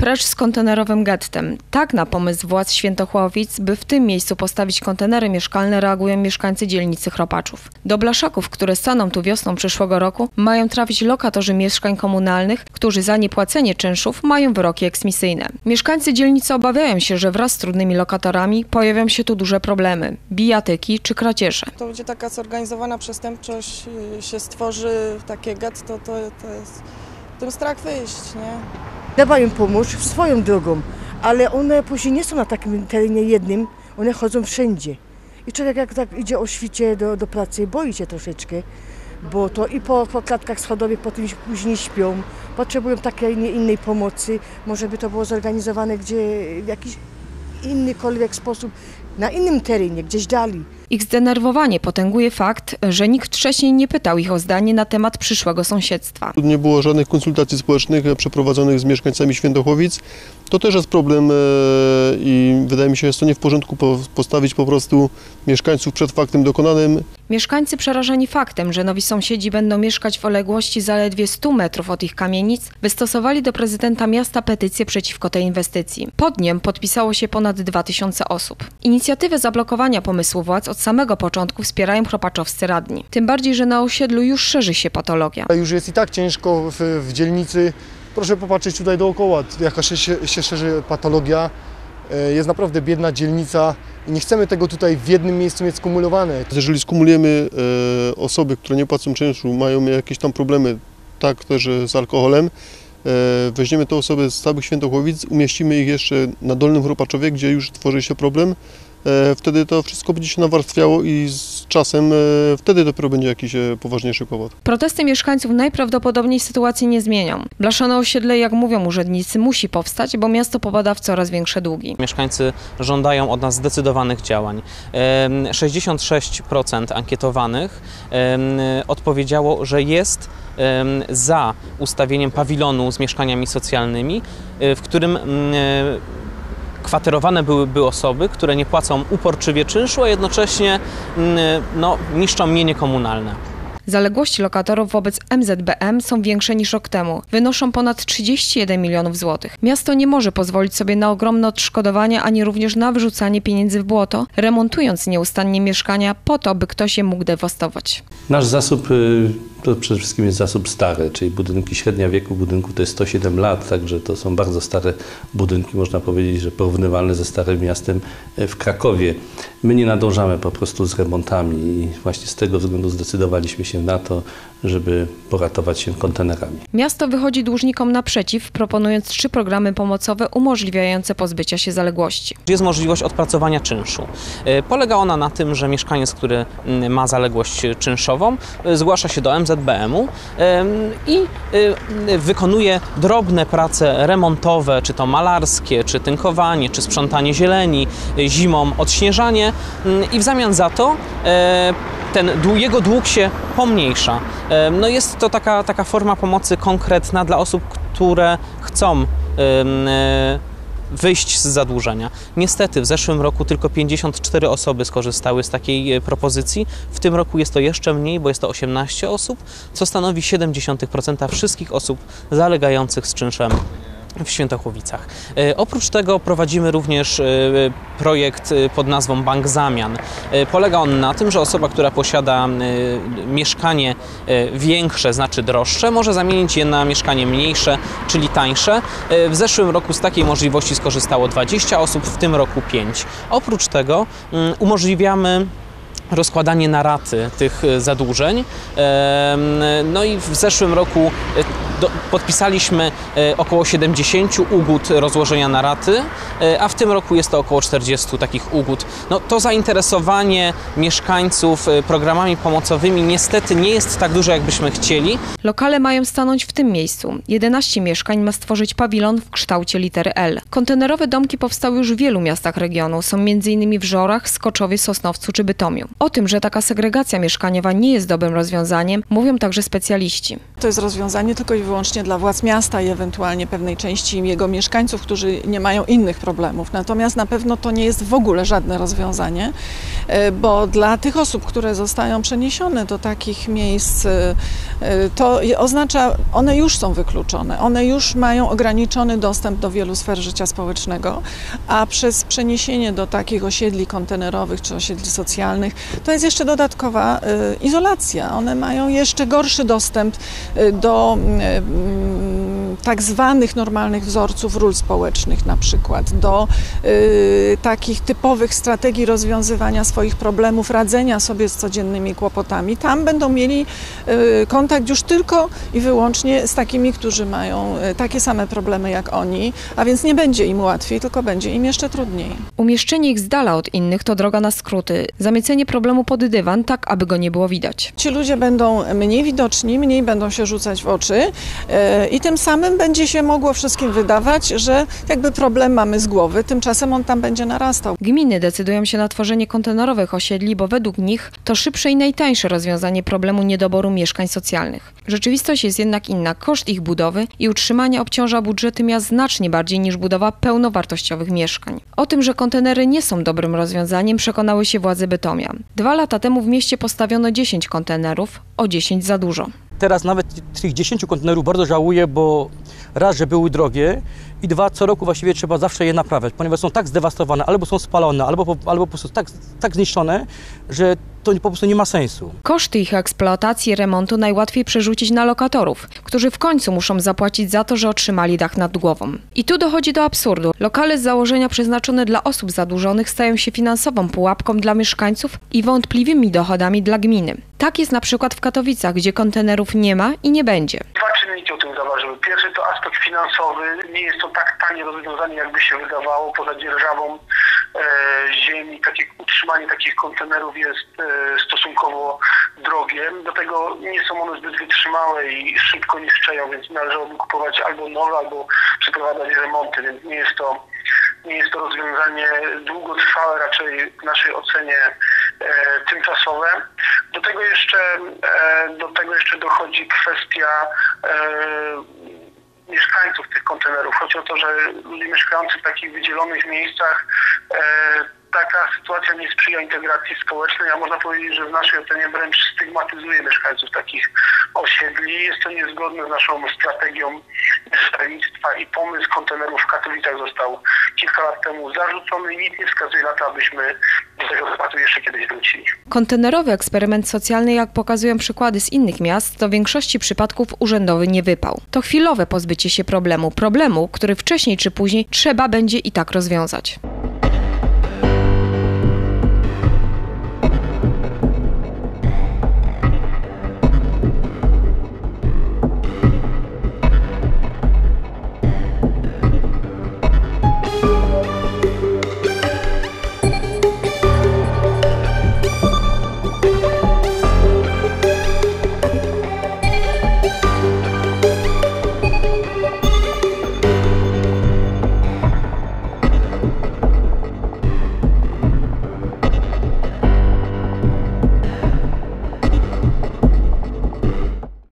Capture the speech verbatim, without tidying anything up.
Precz z kontenerowym gettem. Tak na pomysł władz Świętochłowic, by w tym miejscu postawić kontenery mieszkalne, reagują mieszkańcy dzielnicy Chropaczów. Do blaszaków, które staną tu wiosną przyszłego roku, mają trafić lokatorzy mieszkań komunalnych, którzy za niepłacenie czynszów mają wyroki eksmisyjne. Mieszkańcy dzielnicy obawiają się, że wraz z trudnymi lokatorami pojawią się tu duże problemy, bijatyki czy kradzieże. To będzie taka zorganizowana przestępczość, się stworzy takie getto, to, to jest tym strach wyjść, nie? Trzeba im pomóc swoją drogą, ale one później nie są na takim terenie jednym, one chodzą wszędzie. I człowiek jak tak idzie o świcie do, do pracy, boi się troszeczkę, bo to i po, po klatkach schodowych potem później śpią, potrzebują takiej, nie innej pomocy. Może by to było zorganizowane gdzie w jakiś innykolwiek sposób, na innym terenie, gdzieś dalej. Ich zdenerwowanie potęguje fakt, że nikt wcześniej nie pytał ich o zdanie na temat przyszłego sąsiedztwa. Nie było żadnych konsultacji społecznych przeprowadzonych z mieszkańcami Świętochłowic. To też jest problem i wydaje mi się, że jest to nie w porządku postawić po prostu mieszkańców przed faktem dokonanym. Mieszkańcy przerażeni faktem, że nowi sąsiedzi będą mieszkać w odległości zaledwie stu metrów od ich kamienic, wystosowali do prezydenta miasta petycję przeciwko tej inwestycji. Pod nią podpisało się ponad dwa tysiące osób. Inicjatywę zablokowania pomysłu władz od samego początku wspierają chropaczowscy radni. Tym bardziej, że na osiedlu już szerzy się patologia. Już jest i tak ciężko w, w dzielnicy. Proszę popatrzeć tutaj dookoła, jaka się, się, się szerzy patologia. Jest naprawdę biedna dzielnica i nie chcemy tego tutaj w jednym miejscu mieć skumulowane. Jeżeli skumulujemy e, osoby, które nie płacą czynszu, mają jakieś tam problemy, tak też z alkoholem, e, weźmiemy te osoby z całych Świętochłowic, umieścimy ich jeszcze na Dolnym Chropaczowie, gdzie już tworzy się problem. E, wtedy to wszystko będzie się nawarstwiało i z czasem e, wtedy dopiero będzie jakiś e, poważniejszy kłopot. Protesty mieszkańców najprawdopodobniej sytuacji nie zmienią. Blaszane osiedle, jak mówią urzędnicy, musi powstać, bo miasto popada w coraz większe długi. Mieszkańcy żądają od nas zdecydowanych działań. sześćdziesiąt sześć procent ankietowanych odpowiedziało, że jest za ustawieniem pawilonu z mieszkaniami socjalnymi, w którym kwaterowane byłyby osoby, które nie płacą uporczywie czynszu, a jednocześnie no, niszczą mienie komunalne. Zaległości lokatorów wobec M Z B M są większe niż rok temu. Wynoszą ponad trzydzieści jeden milionów złotych. Miasto nie może pozwolić sobie na ogromne odszkodowania, ani również na wyrzucanie pieniędzy w błoto, remontując nieustannie mieszkania po to, by ktoś je mógł dewastować. Nasz zasób to przede wszystkim jest zasób stary, czyli budynki średnia wieku budynku to jest sto siedem lat, także to są bardzo stare budynki, można powiedzieć, że porównywalne ze Starym Miastem w Krakowie. My nie nadążamy po prostu z remontami i właśnie z tego względu zdecydowaliśmy się na to, żeby poratować się kontenerami. Miasto wychodzi dłużnikom naprzeciw, proponując trzy programy pomocowe umożliwiające pozbycia się zaległości. Jest możliwość odpracowania czynszu. Polega ona na tym, że mieszkaniec, który ma zaległość czynszową, zgłasza się do M Z B M u i wykonuje drobne prace remontowe, czy to malarskie, czy tynkowanie, czy sprzątanie zieleni, zimą odśnieżanie i w zamian za to ten jego dług się pomniejsza. No jest to taka, taka forma pomocy konkretna dla osób, które chcą wyjść z zadłużenia. Niestety w zeszłym roku tylko pięćdziesiąt cztery osoby skorzystały z takiej propozycji. W tym roku jest to jeszcze mniej, bo jest to osiemnaście osób, co stanowi siedem dziesiątych procenta wszystkich osób zalegających z czynszem w Świętochłowicach. E, oprócz tego prowadzimy również e, projekt pod nazwą Bank Zamian. E, polega on na tym, że osoba, która posiada e, mieszkanie e, większe, znaczy droższe, może zamienić je na mieszkanie mniejsze, czyli tańsze. E, w zeszłym roku z takiej możliwości skorzystało dwadzieścia osób, w tym roku pięć. Oprócz tego um, umożliwiamy rozkładanie na raty tych zadłużeń. No i w zeszłym roku podpisaliśmy około siedemdziesiąt ugód rozłożenia na raty, a w tym roku jest to około czterdziestu takich ugód. No, to zainteresowanie mieszkańców programami pomocowymi niestety nie jest tak duże, jakbyśmy chcieli. Lokale mają stanąć w tym miejscu. jedenaście mieszkań ma stworzyć pawilon w kształcie litery L. Kontenerowe domki powstały już w wielu miastach regionu. Są między innymi w Żorach, Skoczowie, Sosnowcu czy Bytomiu. O tym, że taka segregacja mieszkaniowa nie jest dobrym rozwiązaniem, mówią także specjaliści. To jest rozwiązanie tylko i wyłącznie wyłącznie dla władz miasta i ewentualnie pewnej części jego mieszkańców, którzy nie mają innych problemów. Natomiast na pewno to nie jest w ogóle żadne rozwiązanie, bo dla tych osób, które zostają przeniesione do takich miejsc, to oznacza, one już są wykluczone, one już mają ograniczony dostęp do wielu sfer życia społecznego, a przez przeniesienie do takich osiedli kontenerowych czy osiedli socjalnych, to jest jeszcze dodatkowa izolacja. One mają jeszcze gorszy dostęp do tak zwanych normalnych wzorców ról społecznych, na przykład do y, takich typowych strategii rozwiązywania swoich problemów, radzenia sobie z codziennymi kłopotami. Tam będą mieli y, kontakt już tylko i wyłącznie z takimi, którzy mają y, takie same problemy jak oni, a więc nie będzie im łatwiej, tylko będzie im jeszcze trudniej. Umieszczenie ich z dala od innych to droga na skróty. Zamiecenie problemu pod dywan, tak aby go nie było widać. Ci ludzie będą mniej widoczni, mniej będą się rzucać w oczy y, i tym samym będzie się mogło wszystkim wydawać, że jakby problem mamy z głowy, tymczasem on tam będzie narastał. Gminy decydują się na tworzenie kontenerowych osiedli, bo według nich to szybsze i najtańsze rozwiązanie problemu niedoboru mieszkań socjalnych. Rzeczywistość jest jednak inna. Koszt ich budowy i utrzymania obciąża budżety miast znacznie bardziej niż budowa pełnowartościowych mieszkań. O tym, że kontenery nie są dobrym rozwiązaniem, przekonały się władze Bytomia. Dwa lata temu w mieście postawiono dziesięć kontenerów, o dziesięć za dużo. Teraz nawet tych dziesięciu kontenerów bardzo żałuję, bo raz, że były drogie i dwa, co roku właściwie trzeba zawsze je naprawiać, ponieważ są tak zdewastowane, albo są spalone, albo, albo po prostu tak, tak zniszczone, że to po prostu nie ma sensu. Koszty ich eksploatacji i remontu najłatwiej przerzucić na lokatorów, którzy w końcu muszą zapłacić za to, że otrzymali dach nad głową. I tu dochodzi do absurdu. Lokale z założenia przeznaczone dla osób zadłużonych stają się finansową pułapką dla mieszkańców i wątpliwymi dochodami dla gminy. Tak jest na przykład w Katowicach, gdzie kontenerów nie ma i nie będzie. Dwa czynniki o tym zaważyły. Pierwszy to aspekt finansowy. Nie jest to tak tanie rozwiązanie, jakby się wydawało. Poza dzierżawą e, ziemi, takie, utrzymanie takich kontenerów jest e, stosunkowo drogie. Do tego nie są one zbyt wytrzymałe i szybko niszczeją, więc należałoby kupować albo nowe, albo przeprowadzać remonty, więc nie jest to, nie jest to rozwiązanie długotrwałe, raczej w naszej ocenie e, tymczasowe. Do tego jeszcze, e, do tego jeszcze dochodzi kwestia e, mieszkańców tych kontenerów. Chodzi o to, że ludzie mieszkający w takich wydzielonych miejscach, e, taka sytuacja nie sprzyja integracji społecznej, a można powiedzieć, że w naszej ocenie wręcz stygmatyzuje mieszkańców takich osiedli. Jest to niezgodne z naszą strategią mieszkalnictwa i pomysł kontenerów w Katowicach został kilka lat temu zarzucony i nic nie wskazuje na to, abyśmy do tego tematu jeszcze kiedyś wrócili. Kontenerowy eksperyment socjalny, jak pokazują przykłady z innych miast, to w większości przypadków urzędowy nie wypał. To chwilowe pozbycie się problemu, problemu, który wcześniej czy później trzeba będzie i tak rozwiązać.